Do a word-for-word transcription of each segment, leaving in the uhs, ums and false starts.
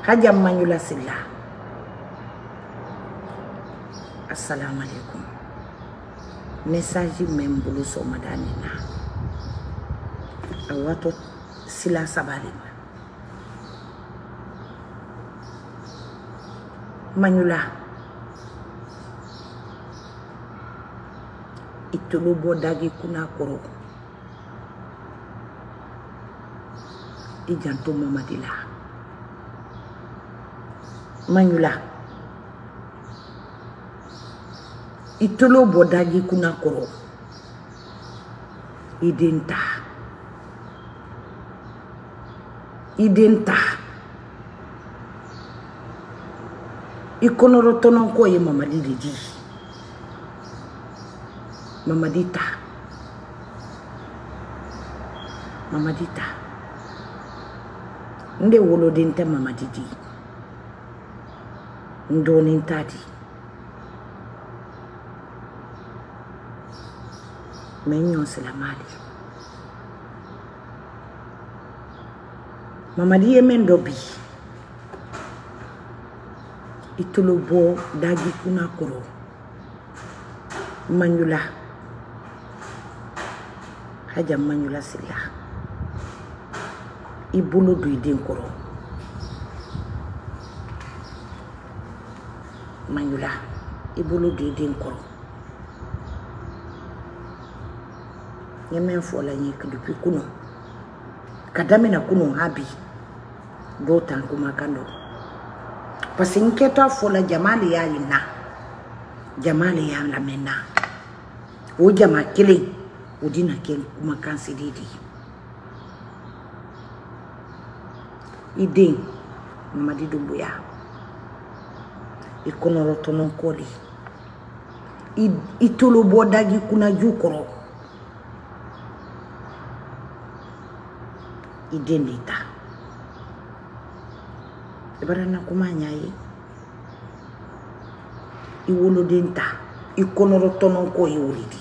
Haja Manyula Silla. Assalamu alaikum. Message membulu so madanina. Awato Sila Sabalima. Manyula. Itulubo dagi kuna koro. Ijanto Mamadila. Manyula. Itulubo dagi kuna koro. Identa. Identa. Ikonoro tonon ko ye Mamadi di. Mamadita. Mamadita. Nde wolo dente Mamadidi. Ndoni ntadi. Menyon selamali. Mamadi yemen dobi. Itulubo dagi kuna koro. Manyula. Haja Manyula Silla. Ibulu du idin koro. Manyula. Ibulu du idin koro. Yemen fola nyek depuis kuno. Kadamina kuno habi. Do tanku makando. Parce que toi fola jamali ya ina. Jamali ya la mena. O jama kile udina ken kuma kansididi. Idin Mamadi Doumbouya. Ikonoro tonon koli. Itulubo dagi kuna jukoro. Idendita. Ibarana kumanya ye. Iwolo denta. Ikonoro tonon ko iwolidi.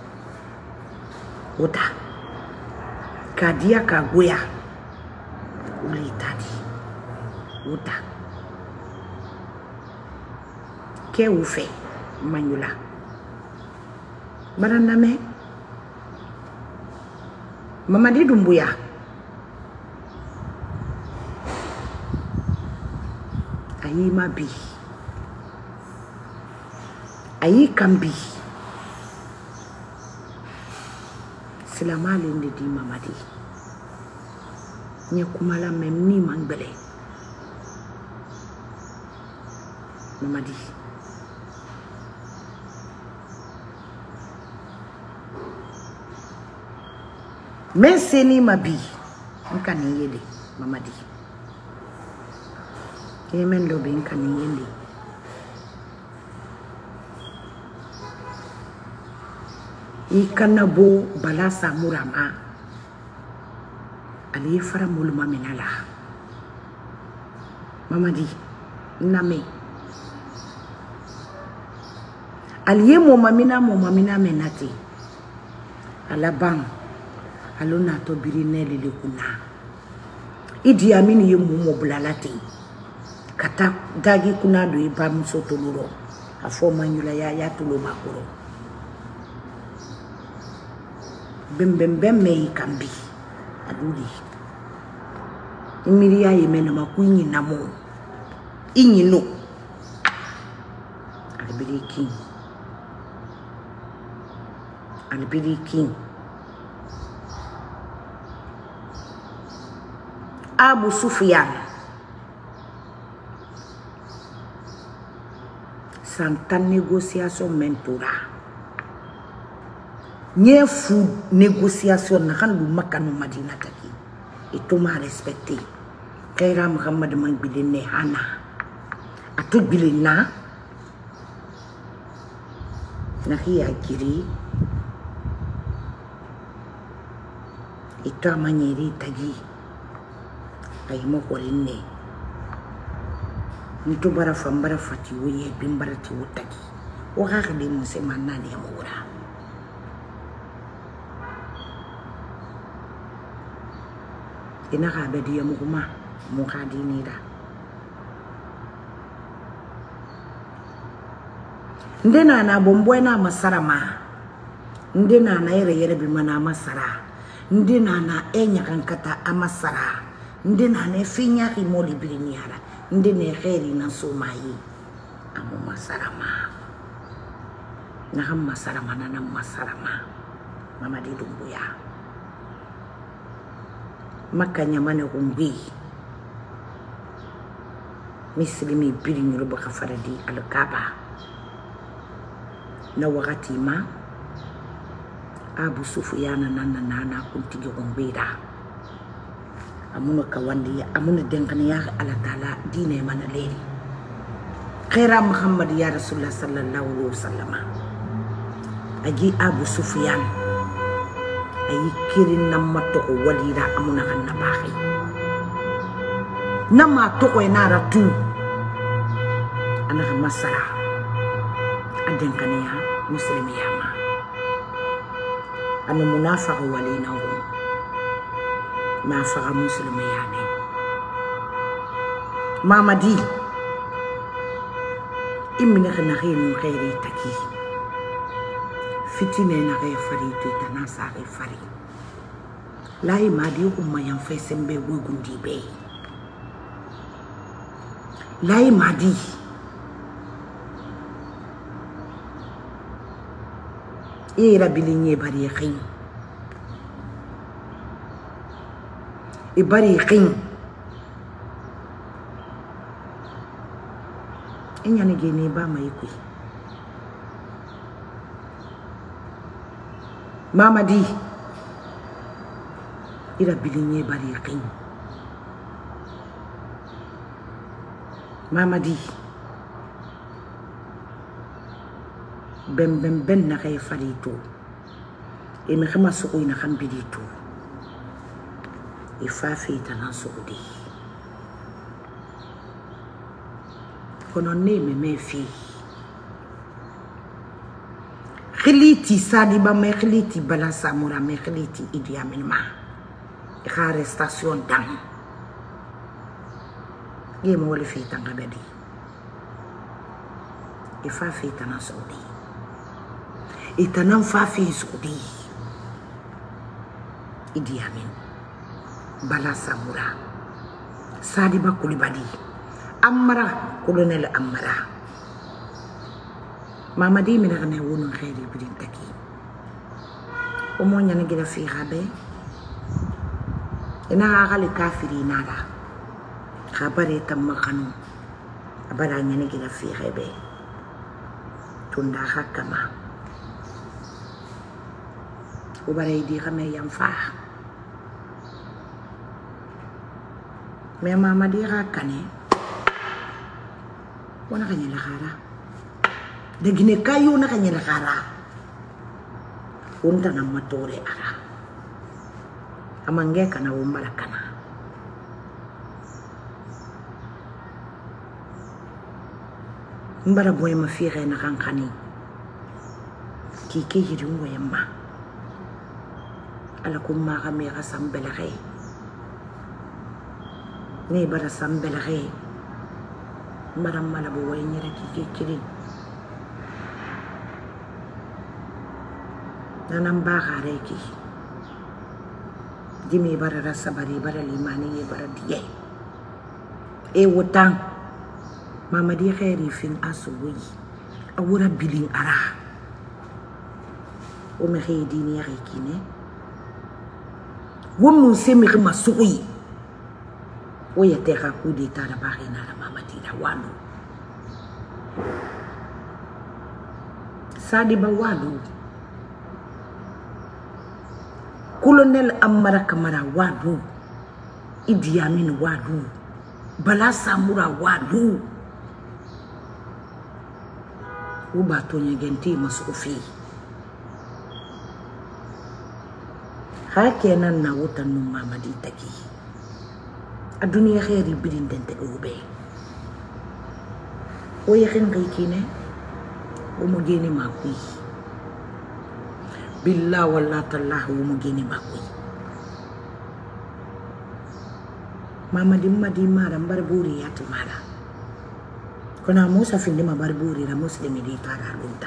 Ota. Kadia kagoya. Ulitadi. Ota. Ke ufe Manyula. Barana me. Mamadi Doumbouya. Ayi mabi. Ayi kambi. Silamali ndi Mamadi. Nye kumala memni mangbele. Mamadi. Menseni mabi. Nkani yele Mamadi. Yemen lobe nkani yele. Ikana bo balasa murama. Ali fara muluma menala. Mamadi. Name. Ali mo mamina mo mamina menati. Alabang. Alona to birineli le kuna. Idi Amini ye mumo bulalati. Kata dagi kuna do iba msoto luro. Afo Manyula ya ya tulo makuro. Bem bem bem me ikambi. Aduli. Imiri ya yemena makuinyi namo. Inyi no. Alibiri king. Alibiri king. Abu Sufyan. Santan négociation mentora. Nye fu négociation na kan lu makanu Madina taki. Itu ma respecté. Kaira Muhammad man bidene hana. Atu bilina. Na hiya kiri. Itu amanyeri tagi. Ay mo kolinne. Nito bara fambara fati woye bimbara ti wutaki. O haka de mo se manani ya mura. Ina ka be di ya muguma mo ka di ni da. ndena na bomboena masarama ndena na yere yere bi mana masara ndena na enya kankata amasara ndena na finya ki moli biliniara ndene khairi na somayi amu masarama na ham masarama na masarama mama di dumbuya makanya mane umbi mislimi bilini ruba khafaradi al-Kaaba na wakati ma Abu Sufyan nana nana kuntigi umbida amuna kawandi amuna denkani ya Allah Taala dine mana leli khaira Muhammad ya Rasulullah sallallahu alaihi wasallam aji Abu Sufyan ayi kirin namma to walida amuna kan nabahi nama to ko enara tu anaka masara adenkani ya muslimi ya ma anu munafiq walina hu ma faqa muslimi ya ne mamadi imina khana khinu khairi taki fitine na khay fari to tana sa khay fari lai madi umma yan faisembe wogundi be lai madi ira bilinye bari khin e bari khin enya ne gene ba mai ku mamadi ira bilinye bari khin mamadi ben ben ben na kay farito e mi khama su ina kham bidito e fa fi tan saudi kono ne me me fi khiliti sadi ba me khiliti bala samura me khiliti Idi Amin ma e khare station dang e mo wala fi tan gabedi e fa fi tan saudi itanan fafi Saudi Idi Amin bala samura Sadiba Kulibadi Amara Colonel Amara mamadi mina ne wonu khairi bidin taki o mo nyane gida fi khabe ina agali kafiri nada khabare tamma khanu abara nyane gida fi khabe tunda hakama ubare di xamé yam fa mais mama di ra kané wona kanya la khara de gine kayu na kanya la khara unta na matore ara amange kana umbara kana mbara boy ma fi xé na kan khani ki ki yiri ngoyama ala kuma kami kasam belakay ni bara sam belakay maram malabuway niya nakikikiri nanamba kareki dimi bara rasa bari bara limani bara diye e wutang mama di khairi fin asuwi awura biling ara o me khidini yakine womu semi khima suwi o yete ka ku di tara bakina na mama di na wanu sadi ba wanu Colonel Amara Kamara wadu Idi Amin wadu bala samura wadu uba tonya genti masufi hakenan na wutan num mamadi taki adunia khairi bidin dente ube o yakhin kine o mo gene makui billah walla tallah o mo gene makui mamadi madi mara mbar buri yatu mara Kona Musa finde ma barburi la muslimi di tara lunta.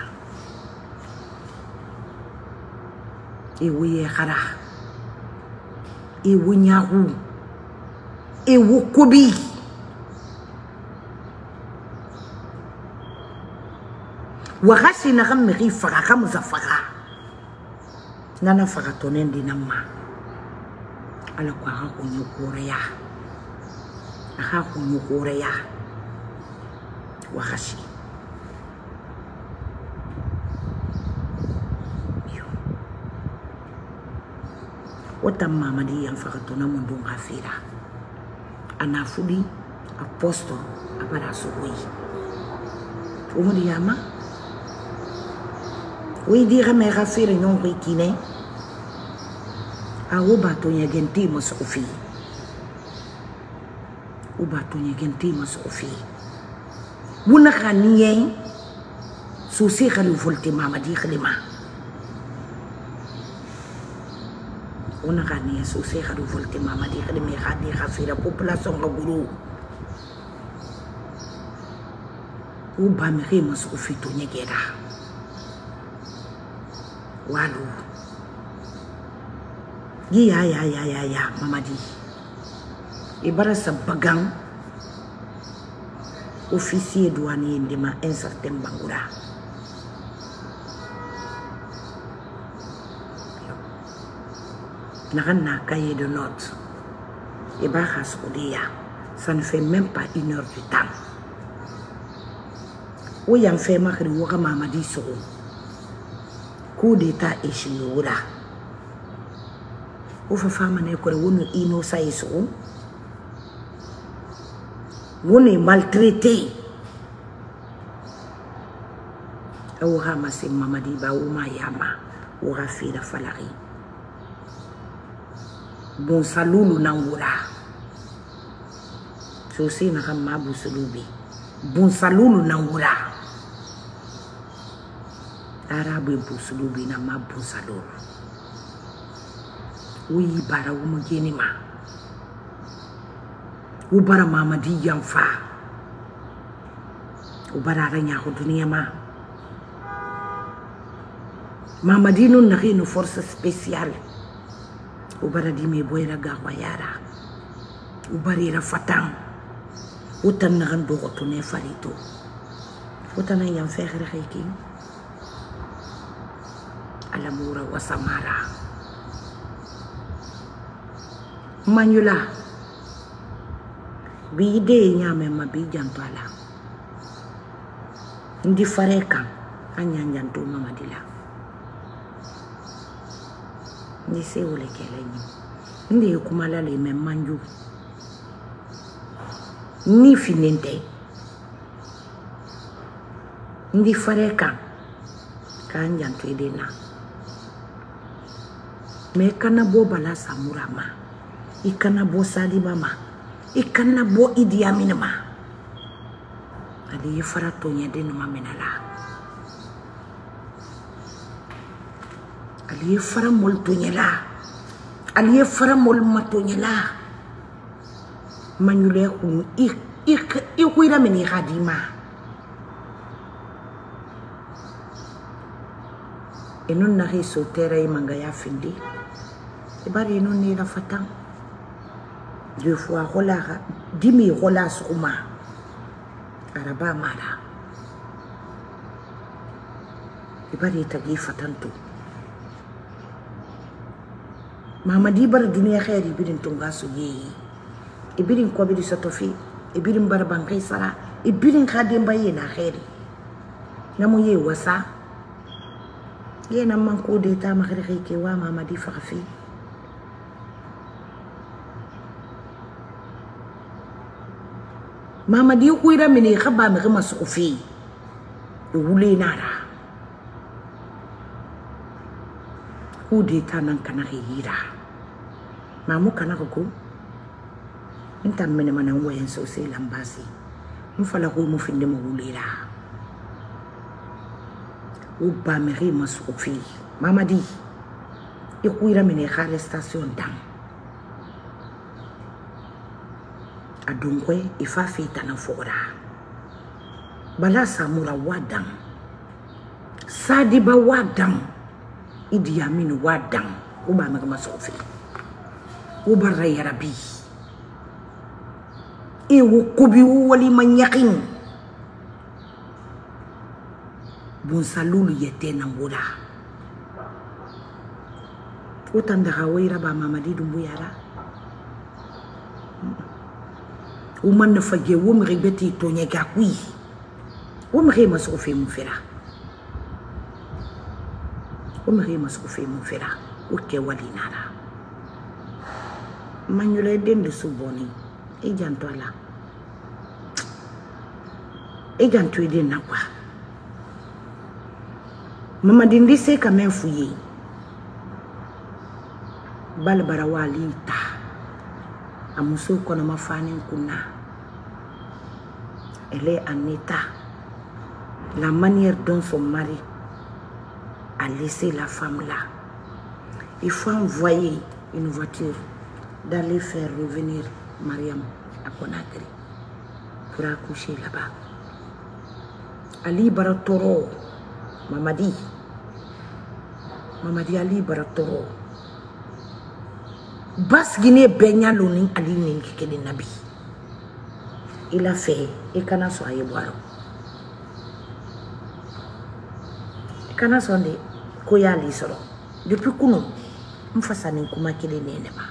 E wuye khara. E wunyahu. E wukubi. Wakasi na kami rifaka kama zafaka. Nana faka tonendi nama. Ala kwa hako nyukure ya. Hako nyukure ya. Wakasi. Wata mama di yang fakatona mundu ngafira. Anafudi aposto apara suwi. Umudi yama. Oui dire me ngafira nyon rikine. A ubato nyagenti masofi. Ubato nyagenti masofi. Wuna khaniye susi khalu volte mama di khalima. Wuna khaniye susi khalu volte mama di khalima khadi khafira population ga guru. Uba me re masofi to nyegera. Walu. Ya ya ya ya ya mama di. Ibara sabagang officier douanier ndima un certain bangura. N'a cahier de notes. Et bah ça ne fait même pas une heure du temps. Où y a fait ma kriouga mamadi so. Coup d'état et chinoura. Où fa femme ne kore wonu ino sa iso. On est maltraité. Ou ramassé mamadi ba ou mayama ou rafira falari. Bon salulu nangura. So si na kama busulubi. Bon salulu nangura. Arabu busulubi na mabu salulu. Oui bara umugeni ma. Ubara mamadi yang fa. Ubara ranya ko dunia ma. Mamadi nun na kino force spéciale. Ubara di me boyra gawa yara. Ubari ra fatang. Utan na kan dogo to ne farito. Utan na yang fekhere khiki. Alamura wasamara. Manula. Bide nyame mabi jantwala. Ndi fareka anyanjantu mamadila. Ndi se wole kelenyi. Ndi kumala le memanju. Ni finente. Ndi fareka kanjantu edena. Me kana bo bala samurama. Ikana bo sali mama. Ikana bo Idi Amin ma. Ali fara tonya de no menala. Ali fara mol tonya la. Ali fara mol matonya la. Manyule ku ik ik ikuira meni hadima. Enon na riso tera imanga ya findi. Ibari enon ni la fatang. Deux fois rola dimi rola suma araba mara ibari tagi fatantu mama di bar dunia khairi bidin tunga su yi ibirin ko bidi sotofi ibirin bar bankai sara ibirin khadim baye na khairi namu ye wasa ye nan man ko de ta makhri ke wa mama di fafi Mama di kuira mini khaba mi khama sufi wule nara udi tanan kana hira mamu kana ko inta mene mana ngoyen so se lambasi mfala ko mu finde mo wulira uba mi khama sufi mama di ikuira mini khare station dam Adungwe ifa fita na fora. bala samura wadam sadiba wadam idi amin wadam uba magama sofi uba ya rabbi e wukubi wali manyakin bon salulu yete nambura utanda hawaira ba mamadi dumbu yara uman na fage wo mi rebeti to nyega kwi wo mi rema so fe mu fera wo mi rema so fe mu fera o ke wali nara manyule dende suboni e janto ala e janto ide na kwa mama dindi se ka men fuye balbara wali ta amuso kono mafani kuna. Elle est en état. La manière dont son mari a laissé la femme là. Il faut envoyer une voiture d'aller faire revenir Mariam à Conakry pour accoucher là-bas. Ali Baratoro, Mamadi, Mamadi Ali Baratoro. Bas Guinée Benya Loning Ali Ninki Kedi Nabi. Il a fait et kana so aye boiro kana so ndi ko yali soro depuis kuno mfasa ni kuma kile nene ba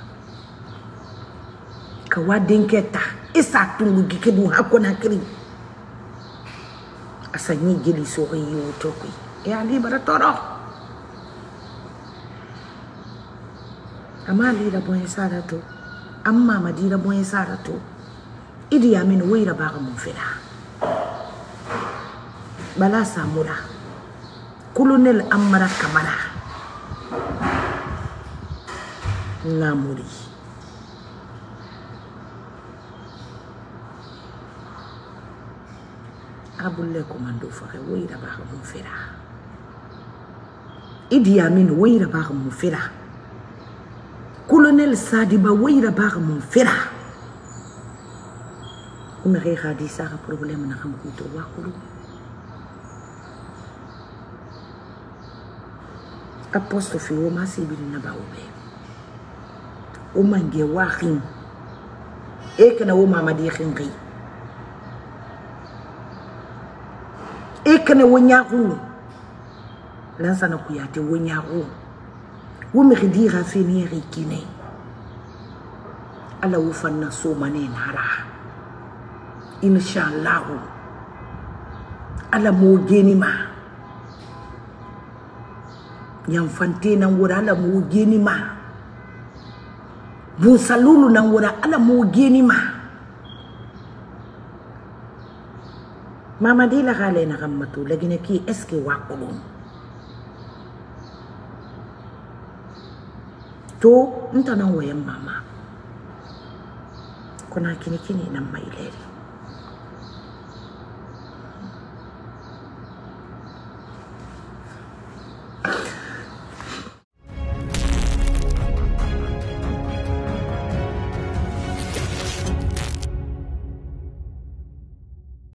ka wadenketa isa tungu gikedu hakona kiri asanyi geli so yi utokwi e Ali Baratoro amali da boye sarato amma madira boye sarato Idi Amin wira baga mun fera bala samura colonel Amara Kamara namuri abulle komando fare wira baga mun fera Idi Amin wira baga mun fera colonel Sadiba wira baga mun fera Uma rega di sara problema na kam kuto wakulu apostrophe o ma sibiri na baube o mange waxin e kana o mama di xinqi e kana wo ñaaxu lan sana ku yaate wo ñaaxu wo mi xidira fini rikine ala wo fanna so mané nara Inshallah ala mo geni ma nyam fante nan wura ala mo geni ma bu salulu nan wura ala mo geni ma mama dila gale na gammatu lagina ki eske waqulun to ntana wayan mama kuna kini kini nan mai leri